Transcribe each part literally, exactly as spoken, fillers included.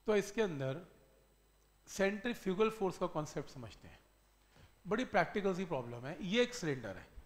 तो इसके अंदर सेंट्रीफ्यूगल फोर्स का कॉन्सेप्ट समझते हैं। बड़ी प्रैक्टिकल सी प्रॉब्लम है। ये एक सिलेंडर है,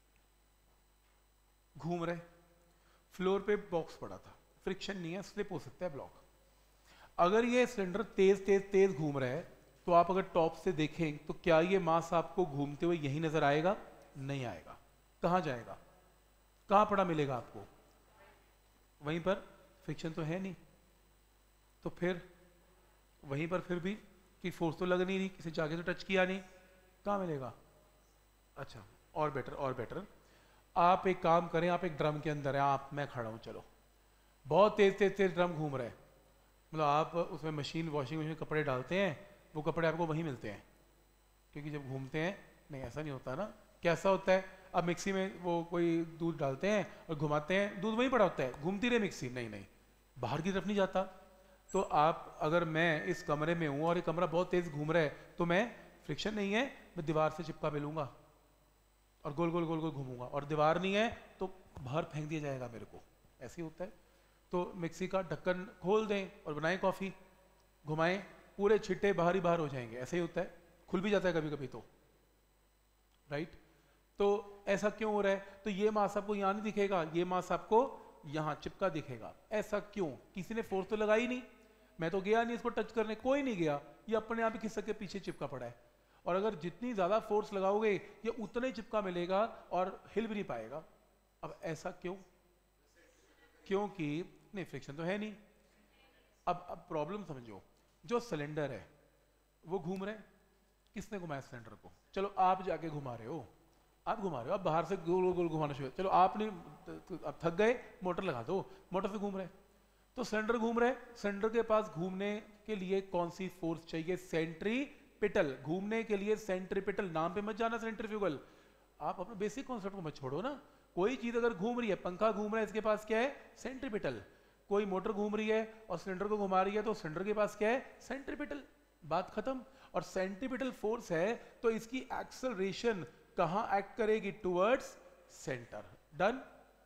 घूम रहे, फ्लोर पे बॉक्स पड़ा था, फ्रिक्शन नहीं है, स्लिप हो सकता है ब्लॉक। अगर ये सिलेंडर तेज तेज तेज घूम रहा है तो आप अगर टॉप से देखें तो क्या ये मास आपको घूमते हुए यही नजर आएगा? नहीं आएगा। कहां जाएगा? कहां पड़ा मिलेगा आपको? वहीं पर, फ्रिक्शन तो है नहीं, तो फिर वहीं पर फिर भी कि फोर्स तो लग नहीं रही, किसी जाके तो टच किया नहीं, कहां मिलेगा? अच्छा, और बेटर और बेटर, आप एक काम करें, आप एक ड्रम के अंदर है, आप मैं खड़ा हूं, चलो बहुत तेज तेज तेज ड्रम घूम रहा है, मतलब आप उसमें मशीन वॉशिंग मशीन में कपड़े डालते हैं, वो कपड़े आपको वहीं मिलते हैं, क्योंकि जब घूमते हैं, नहीं ऐसा नहीं होता ना, कैसा होता है, अब मिक्सी में वो कोई दूध डालते हैं और घुमाते हैं, दूध वहीं पड़ा होता है, घूमती रहे मिक्सी, नहीं नहीं बाहर की तरफ नहीं जाता। तो आप, अगर मैं इस कमरे में हूँ और ये कमरा बहुत तेज घूम रहा है, तो मैं, फ्रिक्शन नहीं है, मैं दीवार से चिपका मिलूंगा और गोल गोल गोल गोल घूमूंगा, और दीवार नहीं है तो बाहर फेंक दिया जाएगा मेरे को, ऐसे ही होता है। तो मिक्सी का ढक्कन खोल दें और बनाएं कॉफी, घुमाएं, पूरे छिट्टे बाहर ही बाहर हो जाएंगे, ऐसे ही होता है, खुल भी जाता है कभी कभी तो, राइट। तो ऐसा क्यों हो रहा है? तो ये मास आपको यहां नहीं दिखेगा, ये मास आपको यहां चिपका दिखेगा, ऐसा क्यों? किसी ने फोर्स तो लगाई नहीं, मैं तो गया नहीं इसको टच करने, कोई नहीं गया, ये अपने आप ही खिसक के पीछे चिपका पड़ा है। और अगर जितनी ज्यादा फोर्स लगाओगे ये उतना ही चिपका मिलेगा और हिल भी नहीं पाएगा। अब ऐसा क्यों? क्योंकि नहीं, फ्रिक्शन तो है नहीं। अब अब प्रॉब्लम समझो, जो सिलेंडर है वो घूम रहे, किसने घुमाया सिलेंडर को? चलो आप जाके घुमा रहे हो, आप घुमा रहे हो, आप बाहर से गोल गोल घुमाना शुरू, चलो आप नहीं, अब थक गए, मोटर लगा दो, मोटर से घूम रहे, तो सिलेंडर घूम रहे, सिलेंडर के पास घूमने के लिए कौन सी फोर्स चाहिए? सेंट्रीपिटल। घूमने के लिए सेंट्रीपिटल, नाम पे मत जाना सेंट्रीफ्यूगल, आप अपने बेसिक कॉन्सेप्ट को मत छोड़ो ना। कोई चीज अगर घूम रही है, पंखा घूम रहा है, इसके पास क्या है? सेंट्रीपिटल। कोई मोटर घूम रही है और सिलेंडर को घुमा रही है, तो सिलेंडर के पास क्या है? सेंट्रीपिटल। बात खत्म। और सेंट्रीपिटल फोर्स है तो इसकी एक्सेलरेशन कहां एक्ट करेगी? Towards centre. डन।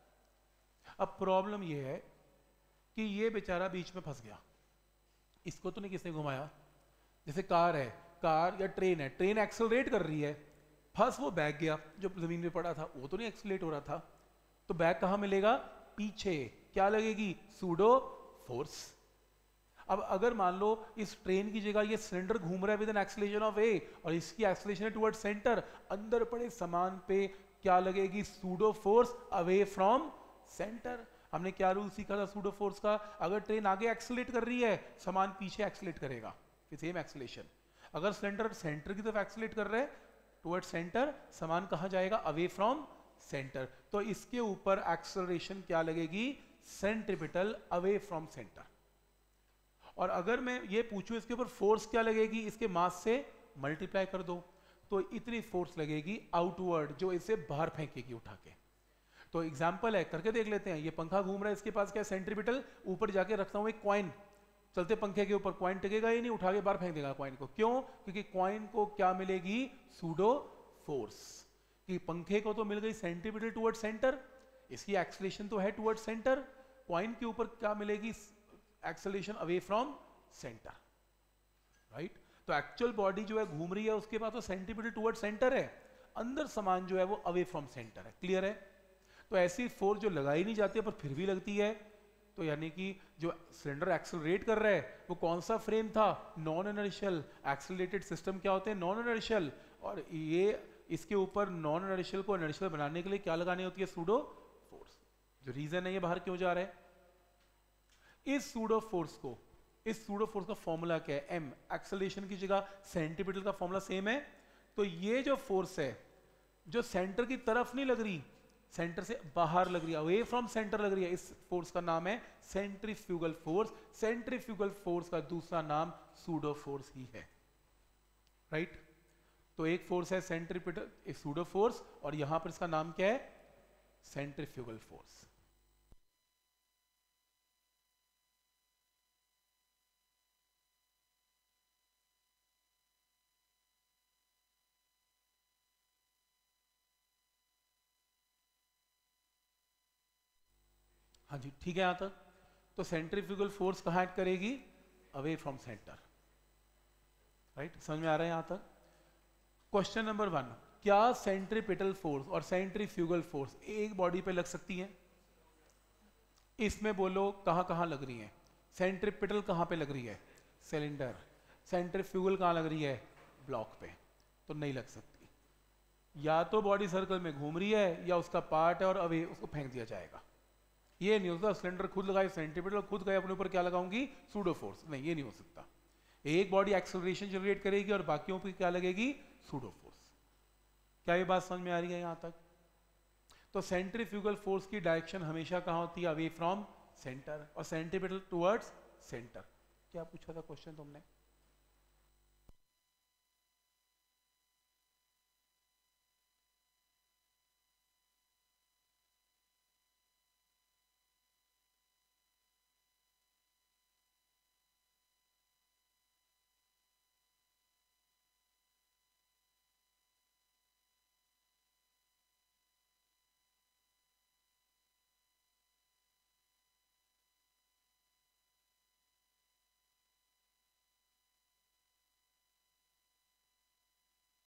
अब प्रॉब्लम यह है कि ये बेचारा बीच में फंस गया, इसको तो नहीं किसने घुमाया। जैसे कार है, कार या ट्रेन है, ट्रेन एक्सेलरेट कर रही है, फंस वो बैग गया जो जमीन में पड़ा था, वो तो नहीं एक्सेलरेट हो रहा था, तो बैग कहां मिलेगा? पीछे। क्या लगेगी? Pseudo force. अब अगर मान लो इस ट्रेन की जगह ये सिलेंडर घूम रहा है with an acceleration of a और इसकी एक्सेलरेशन है टुवर्ड सेंटर, अंदर पड़े सामान पे क्या लगेगी? Pseudo force away from centre. हमने क्या रूल सीखा था सूडो फोर्स का? अगर ट्रेन आगे एक्सेलरेट कर रही है, सामान पीछे एक्सेलरेट करेगा, सेम एक्सेलरेशन। अगर सिलेंडर सेंटर की तरफ एक्सेलरेट कर रहा है टुवर्ड सेंटर, सामान कहां जाएगा? Away from centre. तो इसके ऊपर एक्सेलरेशन क्या लगेगी? Centripetal away from centre. और अगर मैं ये पूछूं इसके ऊपर फोर्स क्या लगेगी? इसके मास से मल्टीप्लाई कर दो तो इतनी फोर्स लगेगी आउटवर्ड, जो इसे बाहर फेंकेगी उठा के। तो एग्जांपल है, करके देख लेते हैं। ये पंखा घूम रहा है, इसके पास क्या? सेंट्रीपिटल। ऊपर जाके रखता हूं एक कॉइन, चलते पंखे के ऊपर, कॉइन टिकेगा ही नहीं, उठा के बाहर फेंक देगा कॉइन को। क्यों? क्योंकि कॉइन को क्या मिलेगी? Pseudo force. कि पंखे को तो मिल गई सेंट्रीपिटल टुवर्ड सेंटर, इसकी एक्सेलरेशन तो है टुवर्ड सेंटर, कॉइन के ऊपर क्या मिलेगी? Acceleration away from centre, right. तो एक्चुअल बॉडी जो है घूम रही है, उसके पास तो सेंट्रीपिटल टुवर्ड सेंटर है, अंदर सामान जो है वो अवे फ्रॉम सेंटर है। क्लियर है? तो ऐसी फोर्स जो लगाई नहीं जाती है पर फिर भी लगती है, तो यानी कि जो सिलेंडर एक्सेलरेट कर रहा है वो कौन सा फ्रेम था? Non inertial. एक्सेलरेटेड सिस्टम क्या होते हैं? Non inertial. और ये इसके ऊपर नॉन इनर्शियल को इनर्शियल बनाने के लिए क्या लगानी होती है? Pseudo force. जो रीजन है ये बाहर क्यों जा रहा है, इस सूडो फोर्स को, इस सूडो फोर्स का फॉर्मूला क्या है? एम। एक्सेलरेशन की जगह सेंट्रीपिटल का फॉर्मूला सेम है। तो ये जो फोर्स है जो सेंटर की तरफ नहीं लग रही, सेंटर से बाहर लग रही है, अवे फ्रॉम सेंटर लग रही है, इस फोर्स का नाम है सेंट्रीफ्यूगल फोर्स। सेंट्रीफ्यूगल फोर्स का दूसरा नाम सूडो फोर्स ही है, राइट। तो एक फोर्स है सेंट्रीपिटल, एक सूडो फोर्स, और यहां पर इसका नाम क्या है? Centrifugal force. हाँ जी, ठीक है। यहां तक तो सेंट्रीफ्यूगल फोर्स कहां एक्ट करेगी? Away from centre. राइट, समझ में आ रहा है यहां तक? क्वेश्चन नंबर वन, क्या सेंट्रीपिटल फोर्स और सेंट्रीफ्यूगल फोर्स एक बॉडी पे लग सकती है? इसमें बोलो कहां कहां लग रही है? सेंट्रीपिटल कहां पे लग रही है? सिलेंडर। सेंट्रीफ्यूगल कहां लग रही है? ब्लॉक पे। तो नहीं लग सकती। या तो बॉडी सर्कल में घूम रही है या उसका पार्ट है और अवे उसको फेंक दिया जाएगा। ये नहीं हो सकता सिलेंडर खुद लगाए सेंट्रीपिटल खुद गए अपने ऊपर क्या लगाऊंगी? Pseudo force. नहीं, ये नहीं हो सकता। एक बॉडी एक्सेलरेशन जनरेट करेगी और बाकियों पे क्या लगेगी? Pseudo force. क्या ये बात समझ में आ रही है यहां तक? तो सेंट्रीफ्यूगल फोर्स की डायरेक्शन हमेशा कहां होती है? अवे फ्रॉम सेंटर, और सेंट्रीपिटल टुवर्ड्स सेंटर। क्या पूछा था क्वेश्चन तुमने?